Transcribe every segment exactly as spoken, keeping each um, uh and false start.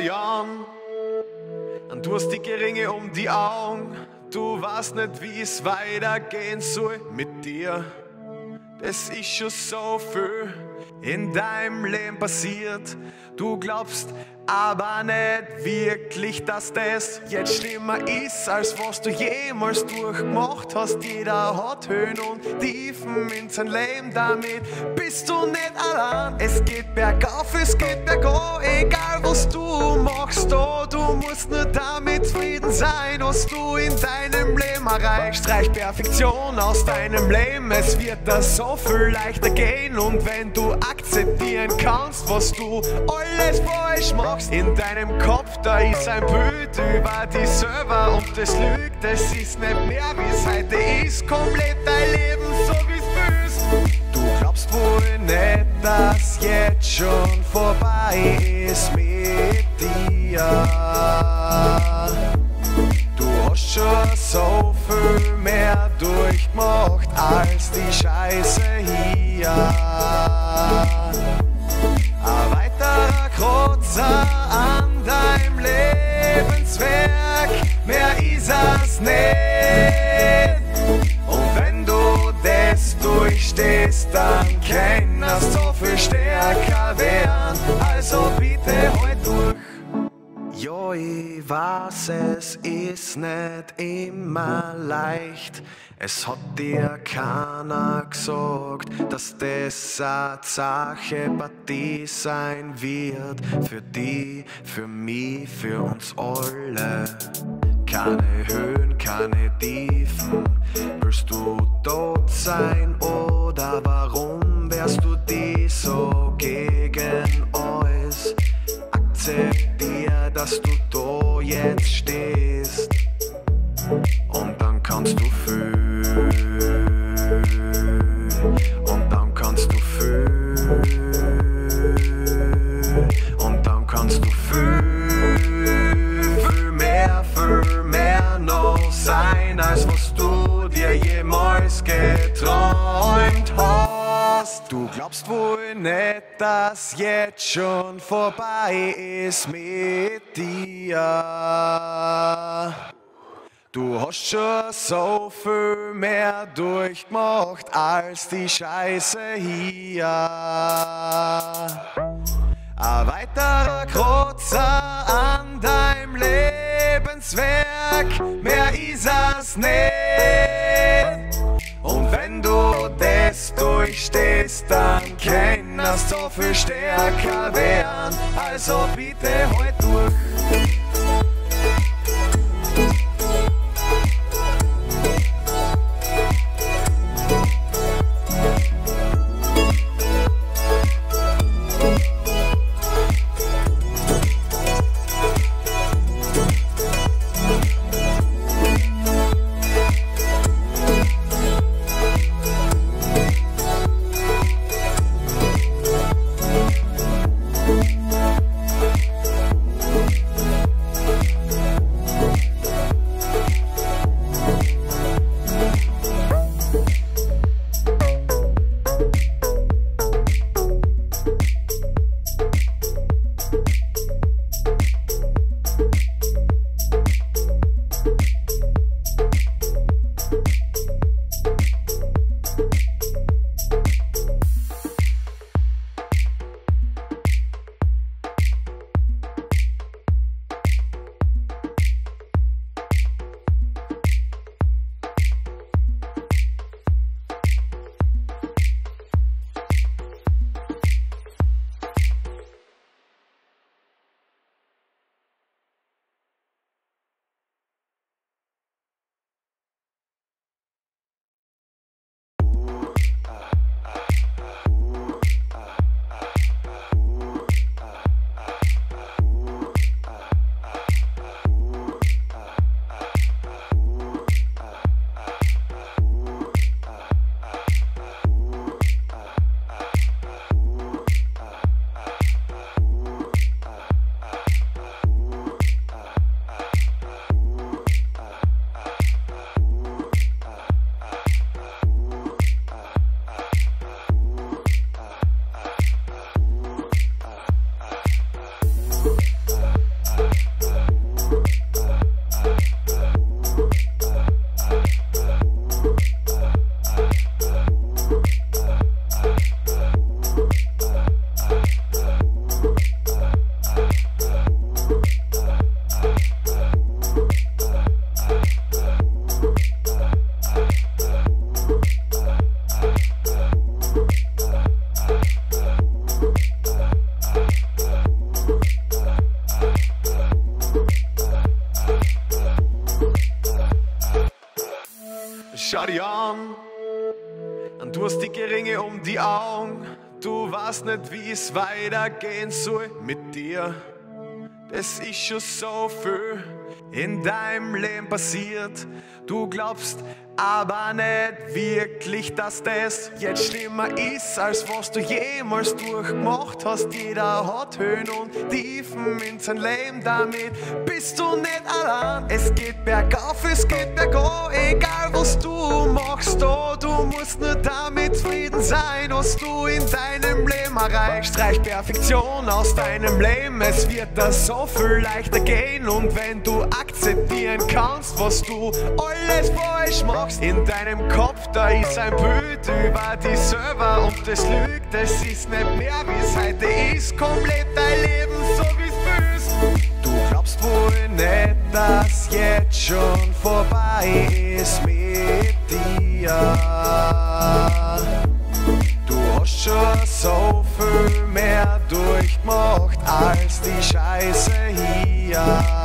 Jahren. Und du hast die Geringe um die Augen, du weißt nicht, wie es weitergehen soll mit dir. Es ist schon so viel in deinem Leben passiert. Du glaubst aber nicht wirklich, dass das jetzt schlimmer ist, als was du jemals durchgemacht hast. Jeder hat Höhen und Tiefen in sein Leben, damit bist du nicht allein. Es geht bergauf, es geht bergab, egal was du machst. Oh, du musst nur damit zufrieden sein, was du in deinem Leben erreichst. Streich Perfektion aus deinem Leben, es wird das so viel leichter gehen. Und wenn du akzeptieren kannst, was du alles falsch machst, in deinem Kopf, da ist ein Bild über die Server und das lügt. Es ist nicht mehr, wie es heute ist, komplett dein Leben so wie es ist. Du glaubst wohl nicht, dass jetzt schon vorbei ist mit dir. Du hast schon so viel mehr durchgemacht als die Scheiße hier. Ein weiterer Kreuzer an deinem Lebenswerk, mehr ist es nicht. Und wenn du das durchstehst, dann kannst du so viel stärker werden. Also bitte halt durch. Ja, ich weiß, es ist nicht immer leicht. Es hat dir keiner gesagt, dass das eine Sache-Partie sein wird. Für die, für mich, für uns alle. Keine Höhen, keine Tiefen. Willst du tot sein oder warum wärst du die so gegen alles? Akzeptier, dass du da jetzt stehst und dann kannst du fühlen, und dann kannst du fühlen, und dann kannst du fühlen, viel mehr, viel mehr noch sein, als was du dir jemals geträumt hast. Du glaubst wohl nicht, dass jetzt schon vorbei ist mit dir. Du hast schon so viel mehr durchgemacht als die Scheiße hier. Ein weiterer Kreuzer an deinem Lebenswerk, mehr ist es nicht. Und wenn du das durchstehst, dann kannst du so viel stärker werden. Also bitte halt durch. schau dich an. Und du hast dicke Ringe um die Augen. Du weißt nicht, wie es weitergehen soll mit dir. Es ist schon so viel in deinem Leben passiert. Du glaubst aber nicht wirklich, dass das jetzt schlimmer ist, als was du jemals durchgemacht hast. Jeder hat Höhen und Tiefen in sein Leben, damit bist du nicht allein. Es geht bergauf, es geht bergab, egal was du machst. Oh, du musst nur damit zufrieden sein, was du in deinem Leben erreichst. Streich Perfektion aus deinem Leben, es wird das so viel leichter gehen. Und wenn du akzeptieren kannst, was du alles falsch machst, in deinem Kopf, da ist ein Bild über dich selber und das lügt, es ist nicht mehr wie es heute ist, komplett dein Leben so wie es ist. Du glaubst wohl nicht, dass jetzt schon vorbei ist mit dir. Du hast schon so viel mehr durchgemacht als die Scheiße hier.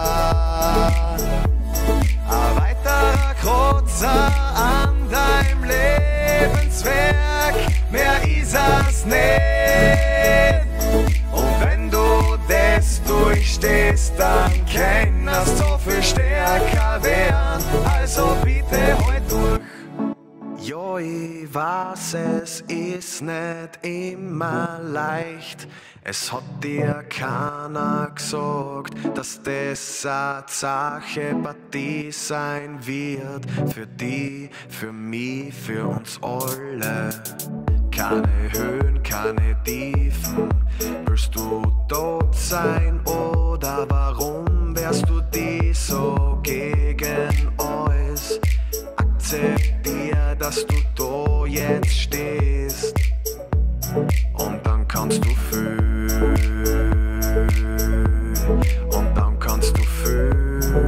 Ein weiterer Kreuzer an deinem Lebenswerk, mehr ist es nicht. Und wenn du das durchstehst, dann kannst du so viel stärker werden. Also bitte halt durch. Ja, ich weiß, es ist nicht immer leicht. Es hat dir keiner gesagt, dass das eine Sache-Partie sein wird. Für die, für mich, für uns alle. Keine Höhen, keine Tiefen. Willst du tot sein oder warum wärst du die so gegen alles? Akzeptier, dass du da jetzt stehst und dann kannst du fühlen und dann kannst du fühlen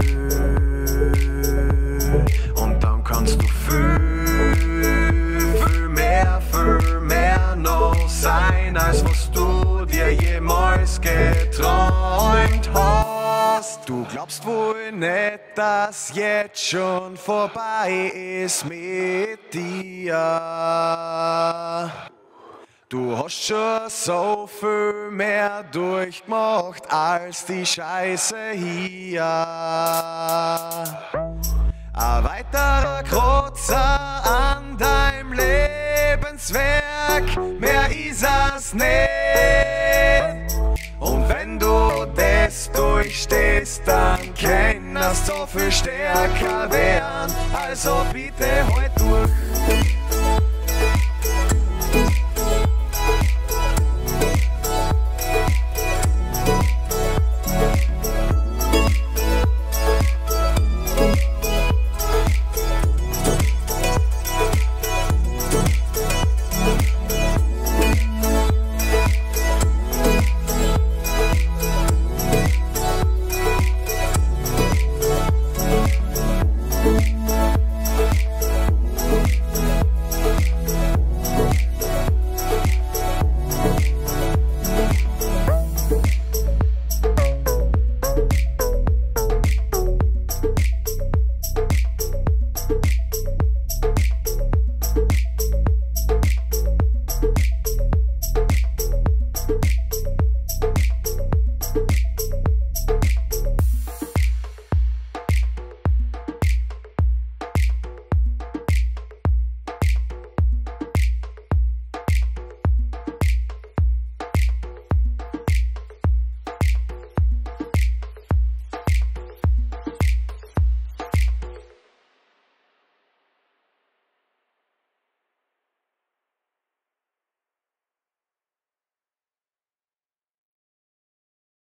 und dann kannst du fühlen, viel mehr, viel mehr noch sein, als was du dir jemals geträumt hast. Du glaubst wohl nicht, dass jetzt schon vorbei ist mit dir. Du hast schon so viel mehr durchgemacht als die Scheiße hier. Ein weiterer Kreuzer an deinem Lebenswerk, mehr ist es nicht. Und wenn du das durchstehst, dann kannst du so viel stärker werden. Also bitte halt durch.